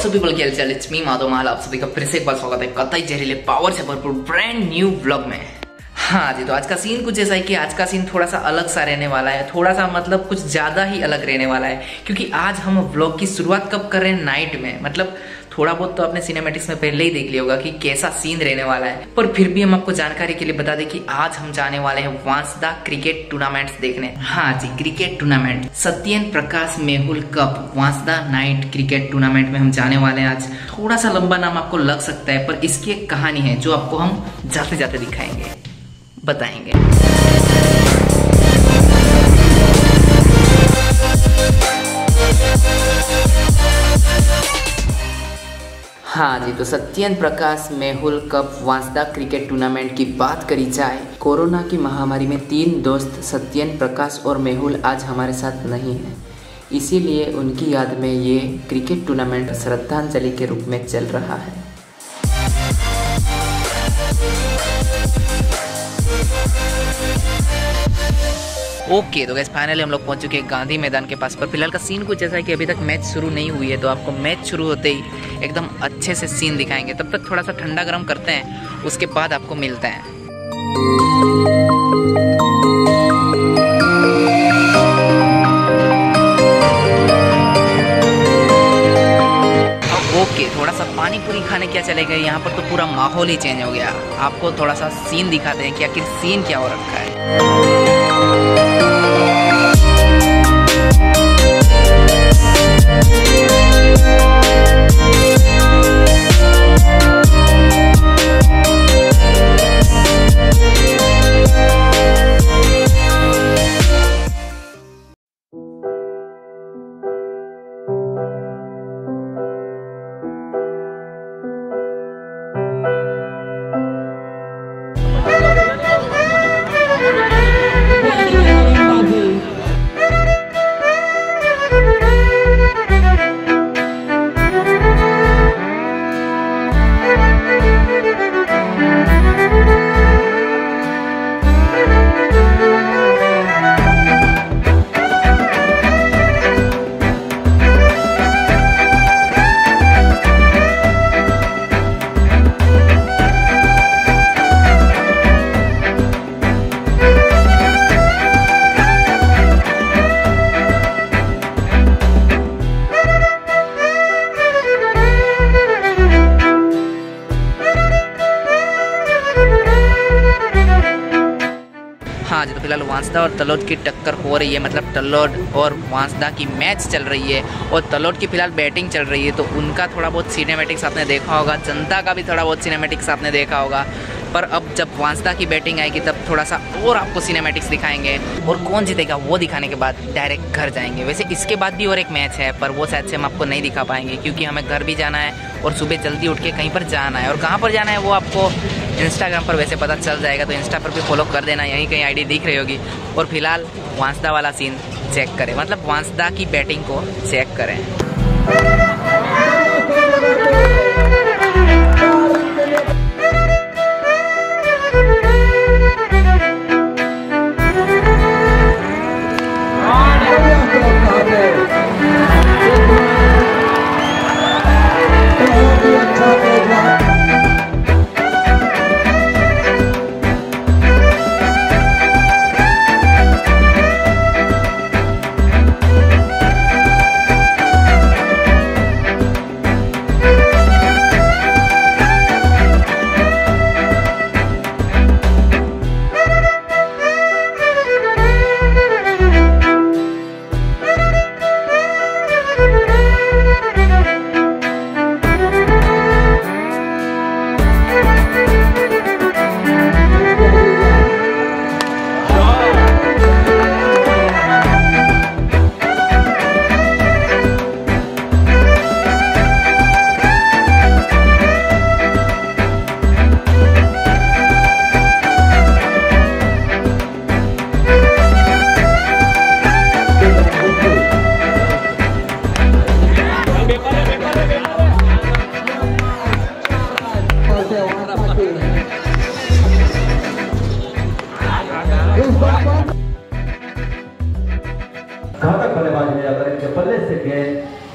WhatsApp people क्या हालचाल, it's me Madhav माल। आप सभी का फिर से एक बार स्वागत है कतई जहरीले पावर से भरपूर ब्रांड न्यू व्लॉग में। हाँ जी, तो आज का सीन कुछ ऐसा है कि आज का सीन थोड़ा सा अलग सा रहने वाला है, थोड़ा सा मतलब कुछ ज्यादा ही अलग रहने वाला है, क्योंकि आज हम व्लॉग की शुरुआत कब कर रहे हैं, नाइट में। मतलब थोड़ा बहुत तो आपने सिनेमैटिक्स में पहले ही देख लिया होगा कि कैसा सीन रहने वाला है, पर फिर भी हम आपको जानकारी के लिए बता दें कि आज हम जाने वाले हैं वांसदा क्रिकेट टूर्नामेंट्स देखने। हाँ जी, cricket tournament Satyen Prakash Mehul cup Vansda night cricket tournament में हम जाने वाले हैं आज। थोड़ा सा लंबा नाम आपको लग सकता है, पर इसकी एक कहानी है जो आपको हम जाते जाते दिखाएंगे, बताएंगे। हाँ जी, तो Satyen Prakash Mehul cup Vansda cricket tournament की बात करी जाए, कोरोना की महामारी में 3 दोस्त सत्येन प्रकाश और मेहुल आज हमारे साथ नहीं हैं, इसीलिए उनकी याद में ये क्रिकेट टूर्नामेंट श्रद्धांजलि के रूप में चल रहा है। ओके, तो गाइस फाइनली हम लोग पहुंच चुके हैं गांधी मैदान के पास। पर फिलहाल का सीन कुछ ऐसा है कि अभी तक मैच शुरू नहीं हुई है, तो आपको मैच शुरू होते ही एकदम अच्छे से सीन दिखाएंगे। तब तक थोड़ा सा ठंडा गर्म करते हैं, उसके बाद आपको मिलते हैं। ओके, थोड़ा सा पानी पूरी खाने क्या चलेगा, यहाँ पर तो पूरा माहौल ही चेंज हो गया। आपको थोड़ा सा सीन दिखाते हैं कि आखिर सीन क्या हो रखा है। हाँ जी, तो फिलहाल वांसदा और तलोद की टक्कर हो रही है, मतलब तलोद और वांसदा की मैच चल रही है और तलोद की फिलहाल बैटिंग चल रही है, तो उनका थोड़ा बहुत सिनेमैटिक्स आपने देखा होगा, जनता का भी थोड़ा बहुत सिनेमैटिक्स आपने देखा होगा। पर अब जब वांसदा की बैटिंग आएगी तब थोड़ा सा और आपको सिनेमैटिक्स दिखाएंगे, और कौन जीतेगा वो दिखाने के बाद डायरेक्ट घर जाएंगे। वैसे इसके बाद भी और एक मैच है, पर वो शायद से हम आपको नहीं दिखा पाएंगे, क्योंकि हमें घर भी जाना है और सुबह जल्दी उठ के कहीं पर जाना है। और कहाँ पर जाना है वो आपको इंस्टाग्राम पर वैसे पता चल जाएगा, तो इंस्टा पर भी फॉलो कर देना, यहीं कहीं आईडी दिख रही होगी। और फिलहाल वांसदा वाला सीन चेक करें, मतलब वांसदा की बैटिंग को चेक करें।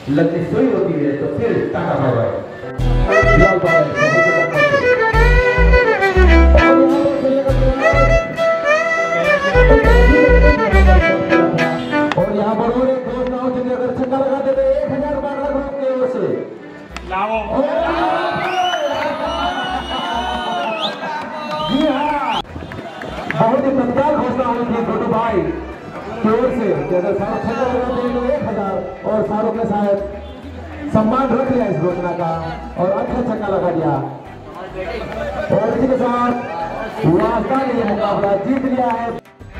लगनी सुई होती है तो फिर टाटा बाय बाय। और यहाँ पर और एक घोषणा हो चुकी है, अगर छक्का लगा देते 1000 रुपये की ओर से लाओ। जी हाँ, बहुत ही मजेदार घोषणा हुई थी छोटू भाई की ओर से कि अगर शाहरुख छक्का लगा देंगे तो 1000, और शाहरुख ने शायद सम्मान रख लिया इस घोषणा का और अच्छा छक्का लगा दिया और इसी के साथ वास्ता ने यह मुकाबला जीत लिया है।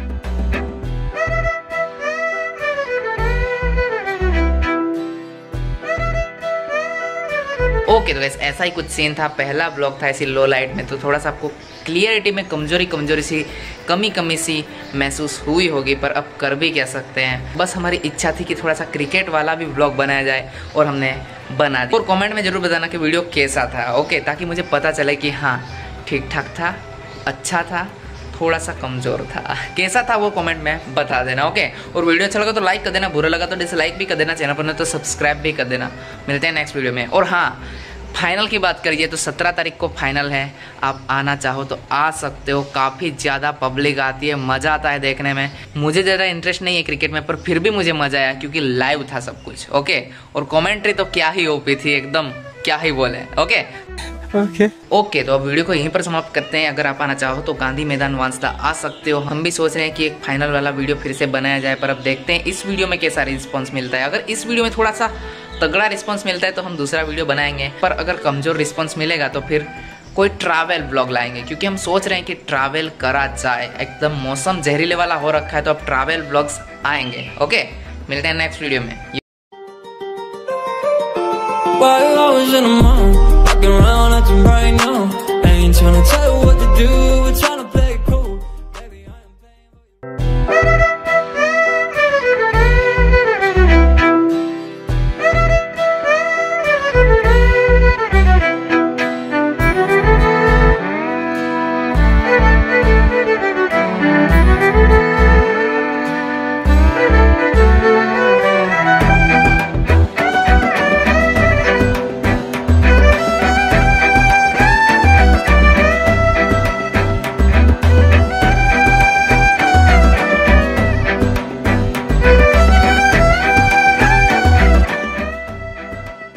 ओके तो वैसे ऐसा ही कुछ सीन था, पहला ब्लॉग था ऐसी लो लाइट में, तो थोड़ा सा आपको क्लियरिटी में कमजोरी सी कमी सी महसूस हुई होगी, पर अब कर भी क्या सकते हैं। बस हमारी इच्छा थी कि थोड़ा सा क्रिकेट वाला भी ब्लॉग बनाया जाए और हमने बना दिया। और कमेंट में जरूर बताना कि वीडियो कैसा था, ओके, ताकि मुझे पता चले कि हाँ ठीक ठाक था, अच्छा था, थोड़ा सा कमज़ोर था, कैसा था वो कमेंट में बता देना, ओके। और वीडियो अच्छा लगा तो लाइक कर देना, बुरा लगा तो डिसलाइक भी कर देना, चैनल पर नहीं तो सब्सक्राइब भी कर देना। मिलते हैं नेक्स्ट वीडियो में। और हाँ, फाइनल की बात करिए तो 17 तारीख को फाइनल है, आप आना चाहो तो आ सकते हो। काफ़ी ज़्यादा पब्लिक आती है, मज़ा आता है देखने में। मुझे ज़्यादा इंटरेस्ट नहीं है क्रिकेट में, पर फिर भी मुझे मज़ा आया क्योंकि लाइव था सब कुछ, ओके। और कॉमेंट्री तो क्या ही ओपी थी, एकदम क्या ही बोले, ओके। ओके तो अब वीडियो को यहीं पर समाप्त करते हैं। अगर आप आना चाहो तो गांधी मैदान वांसदा आ सकते हो। हम भी सोच रहे हैं कि एक फाइनल वाला वीडियो फिर से बनाया जाए, पर अब देखते हैं इस वीडियो में कैसा रिस्पॉन्स मिलता है। अगर इस वीडियो में थोड़ा सा तगड़ा रिस्पॉन्स मिलता है तो हम दूसरा वीडियो बनाएंगे, पर अगर कमज़ोर रिस्पॉन्स मिलेगा तो फिर कोई ट्रैवल ब्लॉग लाएंगे, क्योंकि हम सोच रहे हैं कि ट्रैवल करा जाए। एकदम मौसम जहरीले वाला हो रखा है तो अब ट्रैवल ब्लॉग्स आएंगे, ओके। मिलते हैं नेक्स्ट वीडियो में। While I was in a mall, walking around acting right now, I ain't tryna tell you what to do.